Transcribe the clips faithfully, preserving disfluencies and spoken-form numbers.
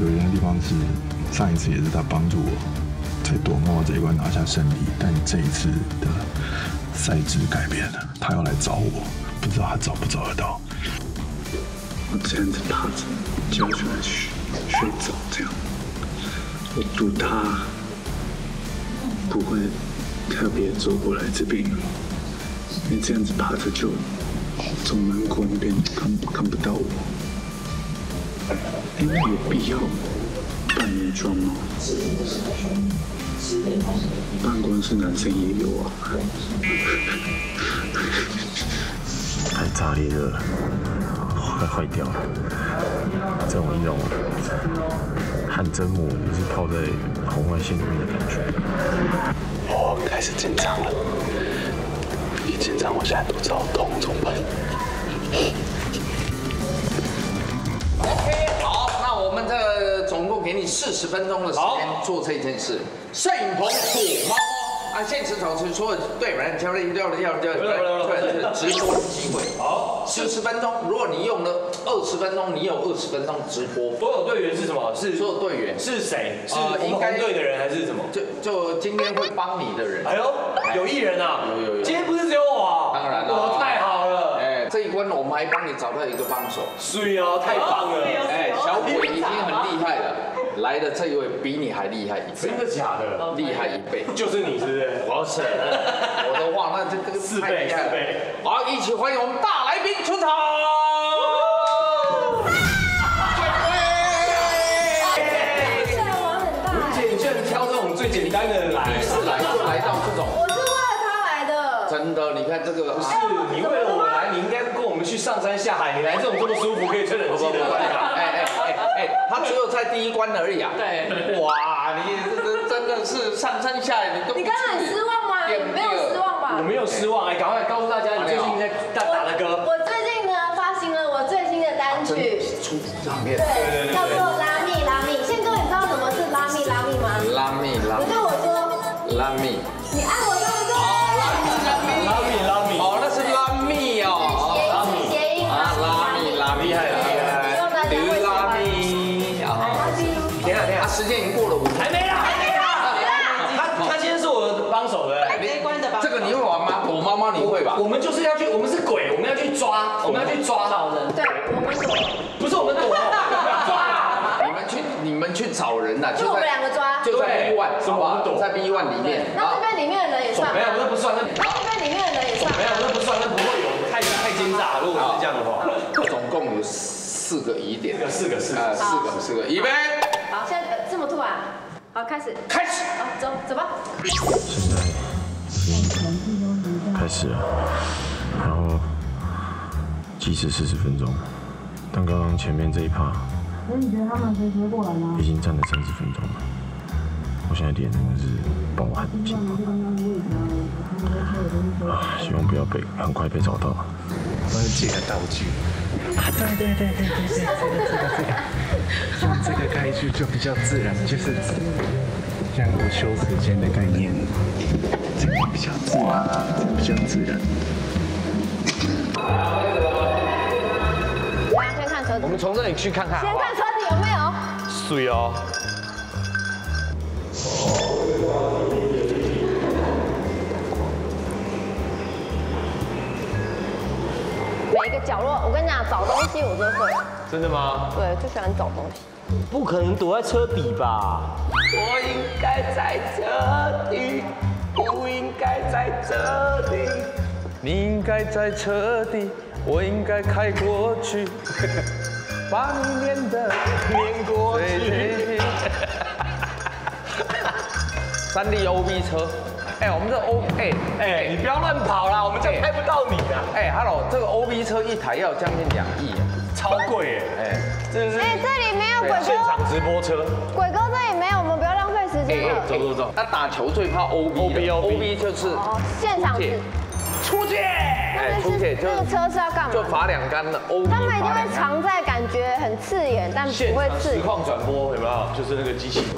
有趣的地方是，上一次也是他帮助我在躲猫这一关拿下胜利，但这一次的赛制改变了，他要来找我，不知道他找不找得到。 我这样子趴着，脚就来睡睡着，这样，我赌他不会特别走过来这边，你这样子趴着就从门口那边看看不到我。哎，有必要扮女装吗？办公室男生也有啊。 太炸裂了，快坏掉了。这种一种汗蒸膜就是泡在红外线里面的感觉。 我开始紧张了，一紧张我现在肚子好痛，怎么办？ OK， 好，那我们这总共给你四十分钟的时间做这件事。摄影棚躲猫猫，啊，现实主持所有队员挑了挑了挑了挑了，直播机会。好，四十分钟，如果你用了二十分钟，你有二十分钟直播。 所有队员是什么？是所有队员是谁？是我们红队的人还是什么？ 就就今天会帮你的人。 哎呦，有艺人啊！ 有有有。 今天不是只有我啊？ 当然了。 我太好了。 这一关我们还帮你找到一个帮手， 水哦，太棒了！ 哎，小鬼已经很厉害了，来的这一位比你还厉害一倍， 真的假的？ 厉害一倍， 就是你是不是？ 我是，我的话那这这个四倍四倍。 好，一起欢迎我们大来宾出场。 吴姐，你居然挑这种最简单的人来， 是来就来到这种。 真的，你看这个是你为了我来，你应该跟我们去上山下海。你来这种这么舒服可以吹冷气的地方， 哎哎哎哎，他只有在第一关而已啊。对，哇，你这真的是上山下海，你都你刚刚很失望吗？没有失望吧？ 我没有失望，哎，赶快告诉大家你最近在打打的歌。 我最近呢发行了我最新的单曲， 出唱片， 对，叫做拉密拉密。宪哥，你知道什么是拉密拉密吗？ 拉密拉， 你对我说， 拉密， 你爱我对不对？ 拉密拉密， 哦，那是拉密哦， 拉密谐音啊，拉密拉密，厉害厉害， 希望大家会喜欢。 等一下等一下， 时间已经过了五， 还没啦还没啦，他他今天是我的帮手的， 这一关的吧？ 这个你会玩吗？躲猫猫你会吧？ 我们就是要去，我们是鬼，我们要去抓，我们要去抓到人。 对，我们躲， 不是我们躲，抓。 你们去你们去找人呐， 就我们两个抓， 就在 B one， 好不好？在 B one 里面。 那这边里面的人也算吗？ 没有，那不算，那那这边里面的人也算。 没有，那不算，那不会有太太奸诈。如果是这样的话， 总共有四个疑点， 有四个四个， 呃，四个四个，预备。 好，现在这么突然，好，开始， 开始。 好，走走吧。 现在已经开始了，然后计时四十分钟，但刚刚前面这一趴， 所以你觉得他们随时会过来吗？ 已经站了三十分钟了，我现在脸真的是爆汗紧啊！希望不要被很快被找到。 我要借个道具。啊，对对对对对对，这个这个这个，用这个开句就比较自然，就是像午休时间的概念，这个比较自然，这个比较自然。 大家先看车子， 我们从这里去看看。 先看车子有没有？ 水哦。 每一个角落，我跟你讲，找东西我真的会。 真的吗？ 对，就喜欢找东西。 不可能躲在车底吧？ 我应该在这里，不应该在这里。你应该在车底，我应该开过去，把你撵的撵过去。三立 O B 车，哎，我们这 O 哎哎，你不要乱跑啦，我们这样拍不到你啊！ 哎 ，Hello， 这个 O B 车一台要将近两亿， 超贵耶！哎，这是哎，这里没有鬼现哥， 场直播车。 鬼哥这里没有，我们不要浪费时间了。 走走走，那打球最怕 O B O B O B 就是哦，现场直。 出界，哎，出界就那个车是要干嘛？ 就罚两杆的 O B 他们一定会罚两杆。 藏在感觉很刺眼，但不会刺眼。 实况转播有没有？就是那个机器。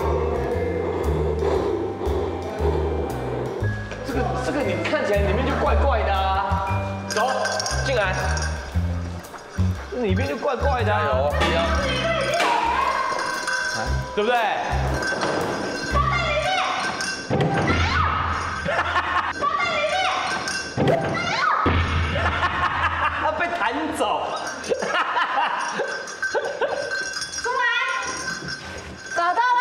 这个这个你看起来里面就怪怪的啊！走，进来。里面就怪怪的啊！有， 对不对？他被弹走。 出来，找到了。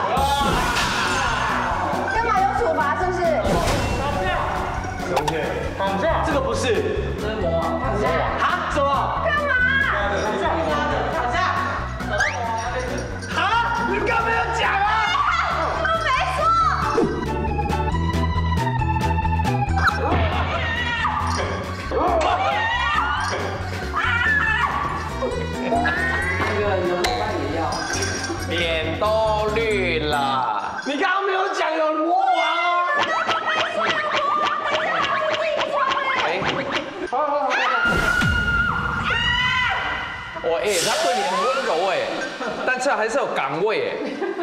干嘛有处罚是不是？ 同学，绑架，这个不是。真魔啊！啊？什么？ 干嘛？ 绑架，绑架，找到魔啊！啊？你刚没有讲啊？ 我没说。 那个有伙伴也要，脸都绿了。 你刚刚没有讲有魔王啊！ 哎，好好好好。我哎，他对你很温柔哎，但是还是有岗位哎。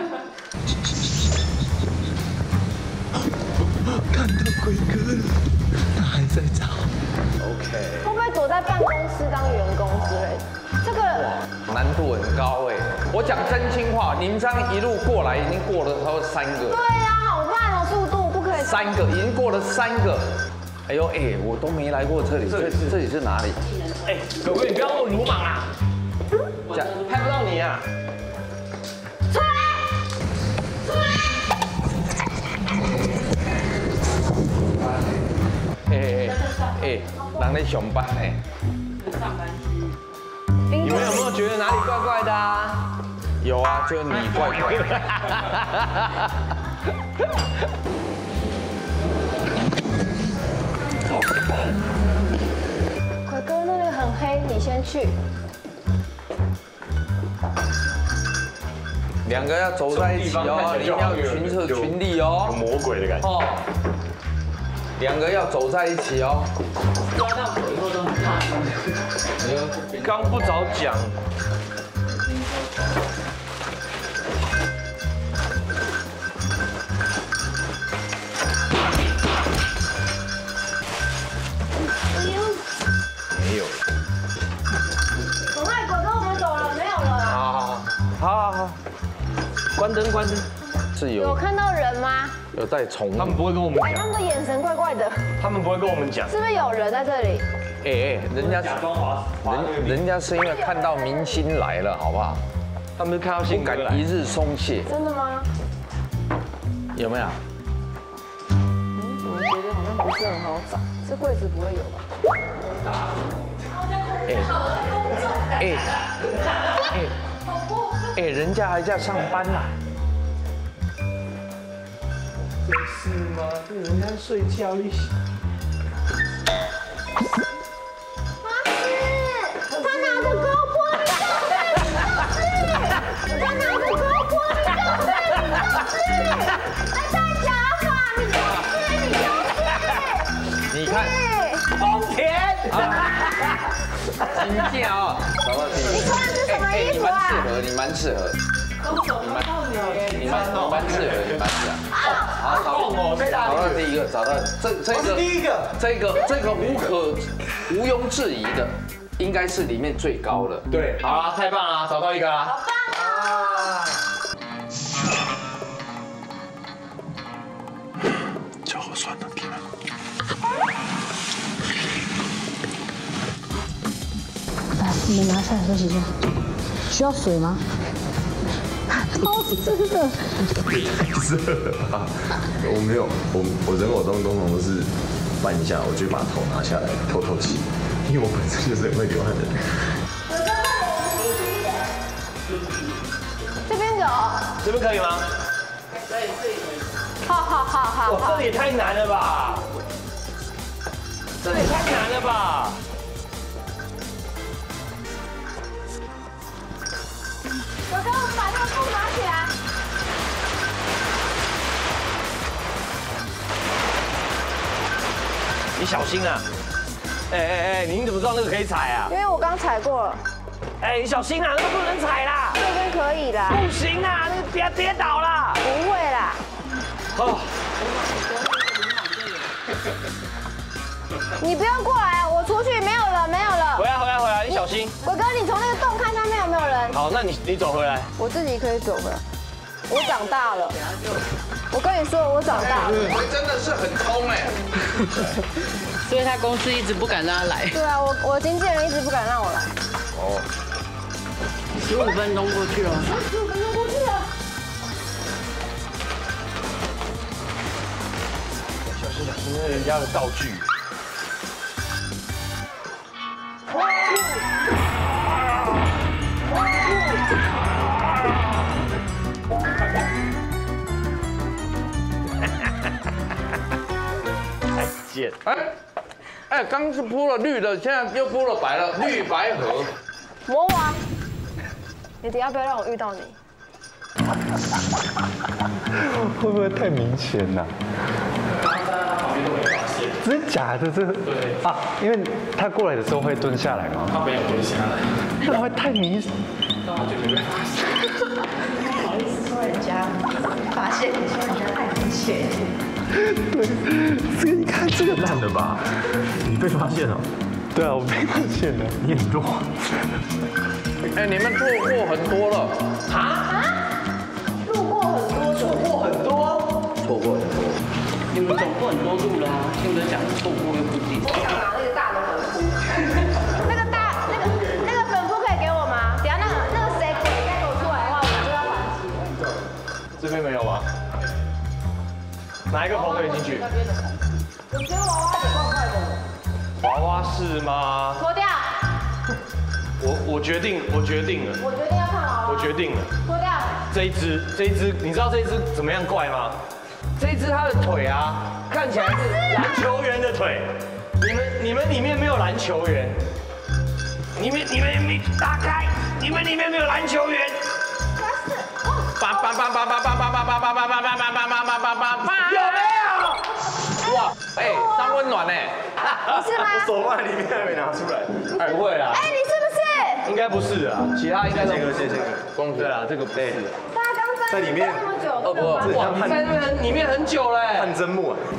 看到鬼哥了，他还在找。 OK。 会不会躲在办公室当员工之类的？这个难度很高哎。我讲真心话，你们这样一路过来，已经过了差不多三个。 对呀，好慢哦，速度不可以。 三个，已经过了三个。哎呦哎，我都没来过这里，这这里是哪里？ 哎，狗哥，你不要那么鲁莽啊！这样拍不到你啊！ 出来，出来。 哎哎哎，人在上班呢。 你们有没有觉得哪里怪怪的啊？ 有啊，就你怪怪的。 鬼哥那里很黑，你先去。 两个要走在一起哦，你们要群策群力哦。 有魔鬼的感觉。 哦，两个要走在一起哦。 抓到鬼以后都很怕。刚不早讲。没有。 赶快，鬼哥，我们走了，没有了啦。 好好好好好， 关灯，关灯。 是有有看到人吗？ 有带宠物。 他们不会跟我们哎，他们的眼神怪怪的， 他们不会跟我们讲。 是不是有人在这里？ 哎哎，人家假装滑滑人人家是因为看到明星来了，好不好？ 他们是看到不新歌来敢一。日松懈， 真的吗？ 有没有？ 嗯，怎么觉得好像不是很好找？这柜子不会有吧？ 哎哎哎哎，人家还在上班呢。 是吗？这人家睡觉一起。 妈是，他拿着 GoPro， 你就是，你就是，他拿着 GoPro， 你就是，你就是，他戴假发，你就是，你就是。 你看， 丰田。 金价哦，找到第一。 你穿的是什么衣服啊？ 你蛮适合，你蛮适合，你蛮你蛮适合，你蛮适合。好，好，找到第一个，找到这这个第一个， 这个这个无可毋庸置疑的，应该是里面最高的。 对，好啦，太棒了，找到一个啦。 好棒啊！ 脚好酸啊！天啊！ 来，你们拿下来休息一下。需要水吗？好湿的。 太热了吧？我没有，我我人偶通通常都是半一下，我就把头拿下来透透气，因为我本身就是很会流汗的人。 这边有， 这边可以吗？ 好好好好哇， 好这。也太难了吧！这也太难了吧！ 哥哥，我们把那个布拿起来。 你小心啊！哎哎哎，你怎么知道那个可以踩啊？ 因为我刚踩过了， 哎，你小心啊，那个不能踩啦！ 这边可以啦， 不行啊，那个跌跌倒啦！ 不会啦。 哦， 你不用过来，我出去没有了，没有了回。来回来回来，你小心。 鬼哥，你从那个洞看下面有没有人？ 好，那你你走回来。 我自己可以走回来。 我长大了。我跟你说，我长大了。 真的是很冲哎。 所以他公司一直不敢让他来。 对啊，我我经纪人一直不敢让我来。 哦。十五分钟过去了。 十五分钟过去了。 小心小心，那是人家的道具。 哎，哎，刚是铺了绿的，现在又铺了白了，绿白盒。 魔王，你等下不要让我遇到你。 会不会太明显了？真的假的？这对啊，因为他过来的时候会蹲下来吗？ 他没有蹲下来， 那会太明显。 那我就没被发现。 不好意思说人家发现，你说人家太明显。 对，这个你看这个烂了吧？你被发现了？ 对啊，我被发现了。 你很弱。 哎，你们错过很多了。 啊？路过很多， 错过很多， 错过很多。 你们走过很多路了啊，听着讲错过又不记得。 我想拿那个大的粉扑。那个大，那个那个粉扑可以给我吗？等下那个那个谁鬼再给我出来的话，我就要反击了。 这边没有吗？ 哪一个棚可以进去？ 我觉得娃娃也怪怪的。 娃娃是吗？ 脱掉。 我我决定，我决定了。 我决定要看娃娃。 我决定了。 脱掉。 这一只，这一只，你知道这一只怎么样怪吗？这一只它的腿啊，看起来是篮球员的腿。你们你们里面没有篮球员。你们你们你打开，你们里面没有篮球员。 叭叭叭叭叭叭叭叭叭叭叭叭叭叭叭叭叭叭叭，有没有？哇，哎，三温暖哎， 你是吗？ 我手腕里面还没拿出来。哎，不会啦。 哎，你是不是？ 应该不是啊，其他应该都。谢谢谢谢。 恭喜。 对啊，这个不是。 大家刚在里面这么久， 哦不， 哇，你在那边里面很久嘞。汗蒸木啊。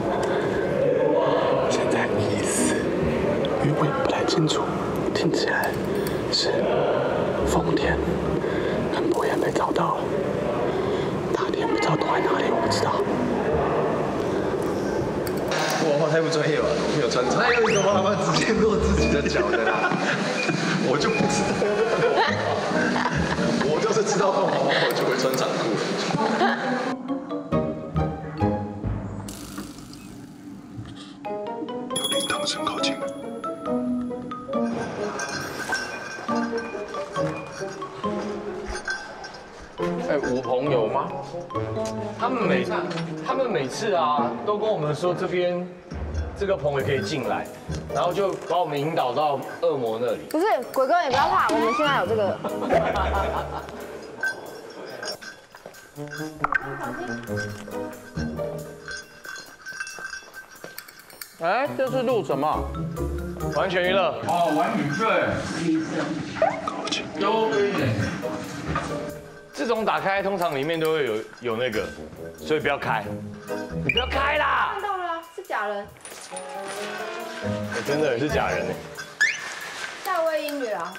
现在意思，因为我也不太清楚，听起来是丰田跟博彦被找到了。 大田不知道躲在哪里，我不知道。 哇，太不专业了，我没有穿长。那为什么他们直接露自己的脚在那？我就不知道。我就是知道凤凰我就会穿长裤。 有铃铛声靠近了。 哎，五朋友吗？ 他们每他们每次啊，都跟我们说这边这个棚也可以进来，然后就把我们引导到恶魔那里。 不是，鬼哥你不要怕，我们现在有这个。 哎，这是录什么？ 完全娱乐。 哦，玩语对。都可以。 这种打开通常里面都会有有那个，所以不要开，你不要开啦！ 看到了，是假人。 我真的是假人呢。 夏威音乐啊。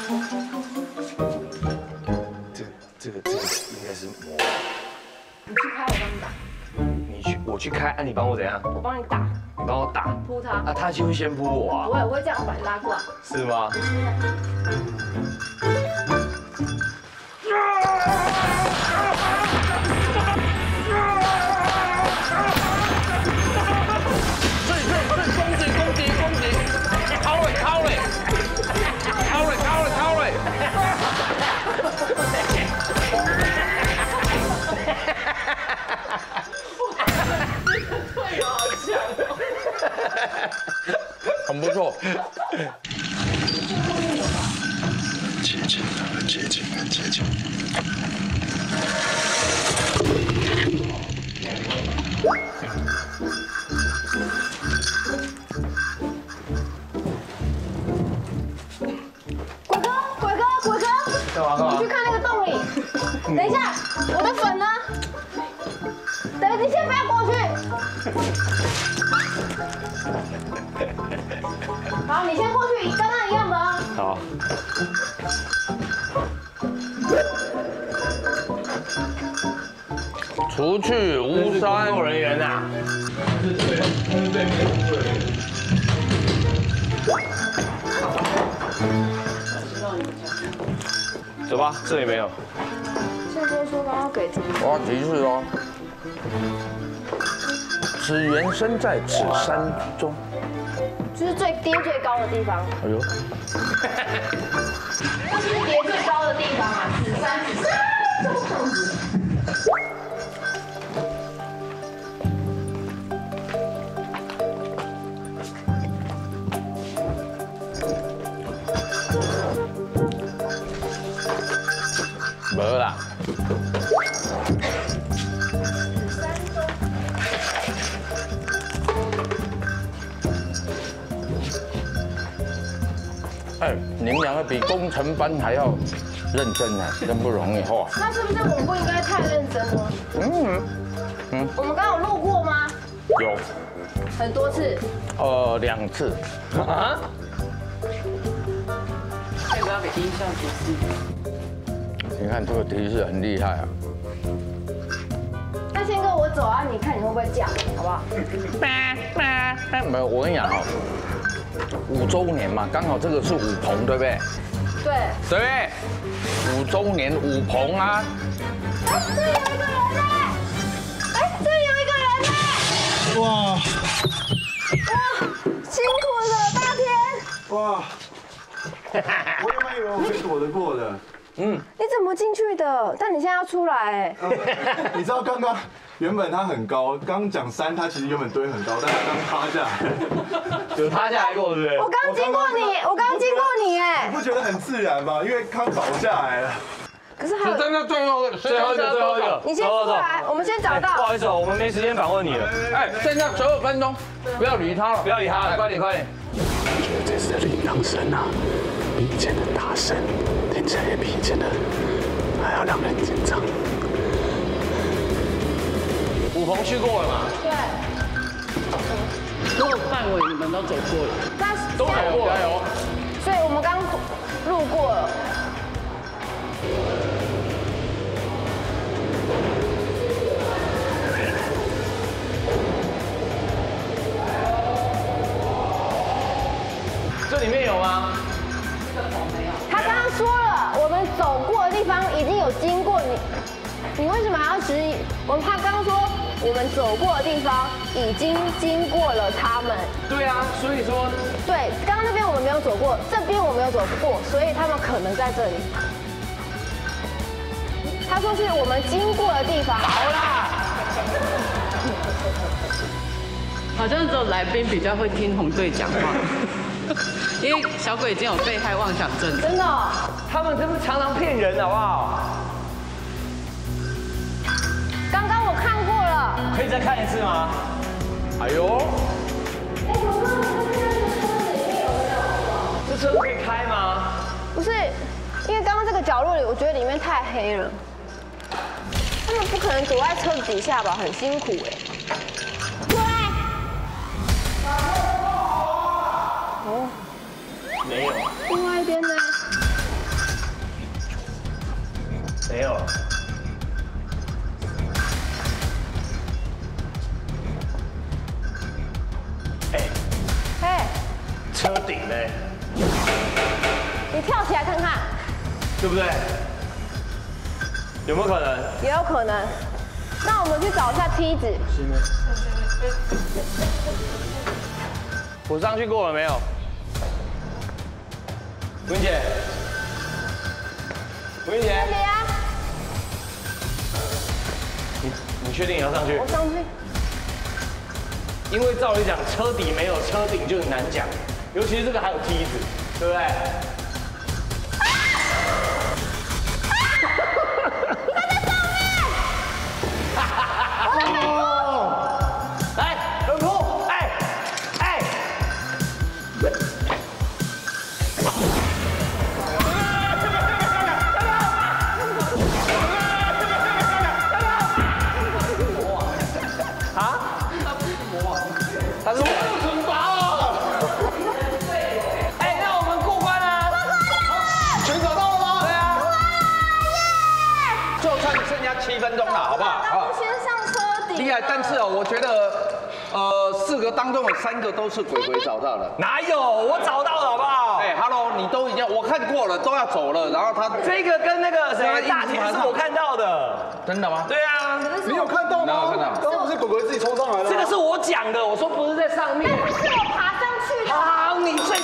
这个这个这个应该是魔。 你去开，我帮你打。 你去，我去开，啊，你帮我怎样？ 我帮你打。 你帮我打。 扑他。 啊，他就会先扑我啊。 我也会这样把你拉过来。 是吗？ 很不错。 接近了，很接近，很接近。 鬼哥，鬼哥，鬼哥， 干嘛干嘛？ 你去看那个洞里。等一下，我的粉呢？等，你先不要过去。好，你先过去，刚刚一样的哦。 好。 除去巫山工作人员呐。走吧，这里没有。 现在说刚刚给提示。 我要提示哦，此原身在此山中。 就是最跌最高的地方。 哎呦， 就是跌最高的地方啊，紫山紫山。 没啦。哎，你们两个比工程班还要认真啊，真不容易哈。 那是不是我们不应该太认真了？ 嗯嗯。 我们刚刚有录过吗？ 有。 很多次。 呃，两次。啊？ 要不要给音效提示？ 你看这个提示很厉害啊。 那先跟我走啊，你看你会不会叫，好不好？ 没有，我跟你讲哦。五周年嘛，刚好这个是五棚，对不对？ 对。 对不对？五周年五棚啊。 哎，这里有一个人呢！哎，这里有一个人呢！哇！哇，辛苦了，大天！ 哇！我原本以为我可以躲得过的。 嗯。你怎么进去的？但你现在要出来哎。 你知道刚刚原本它很高，刚讲山，它其实原本堆很高，但它刚塌下来。 有塌下来过，对不对？ 我刚经过你，我刚经过你哎。 你不觉得很自然吗？因为刚倒下来了。 可是还有。 真的最后一个， 最后一个，最后一个。 你先出来，我们先找到。 不好意思，我们没时间访问你了。 哎，剩下十二分钟，不要理他了， 不要理他了，快点快点。 我觉得这次的铃铛声啊，比以前的大声，听起来也比以前的还要让人紧张。 五棚去过了嘛？ 对。 所有范围你们都走过了， 但都走过了。加油！ 所以我们刚路过了。 这里面有吗？ 他刚刚说了，我们走过的地方已经有经过你，你为什么还要质疑？我们他刚刚说我们走过的地方已经经过了他们。 对啊，所以说。 对，刚刚那边我们没有走过，这边我没有走过，所以他们可能在这里。他说是我们经过的地方。 好啦。 好像只有来宾比较会听红队讲话。因为小鬼已经有被害妄想症， 真的、哦， 他们真是常常骗人，好不好？ 刚刚我看过了， 可以再看一次吗？哎呦，这车可以开吗？ 不是，因为刚刚这个角落里，我觉得里面太黑了，他们不可能躲在车子底下吧，很辛苦哎。对。哦。 没有。 另外一边呢？ 没有。哎。 哎。 车顶呢？ 你跳起来看看。 对不对？有没有可能？ 也有可能。那我们去找一下梯子。 我上去过了没有？文姐，文姐， 这里啊。 你你确定你要上去？ 我上去。 因为照理讲，车底没有车顶就很难讲，尤其是这个还有梯子，对不对？ 他在上面！ 哦！来，冷酷，哎哎！啊？他不是魔王，他是惩罚哦！哎，那我们过关啦！ 剩剩下七分钟了，好不好？ 好，先上车顶。 厉害，但是哦，我觉得，呃，四个当中有三个都是鬼鬼找到了。 哪有？我找到了，好不好？ 哎 ，Hello， 你都已经我看过了，都要走了，然后他这个跟那个谁大田是我看到的， 真的吗？ 对啊， 你有看到吗？ 看到。 刚刚不是狗狗自己冲上来了？ 这个是我讲的，我说不是在上面。 是我爬上去的。 好，你最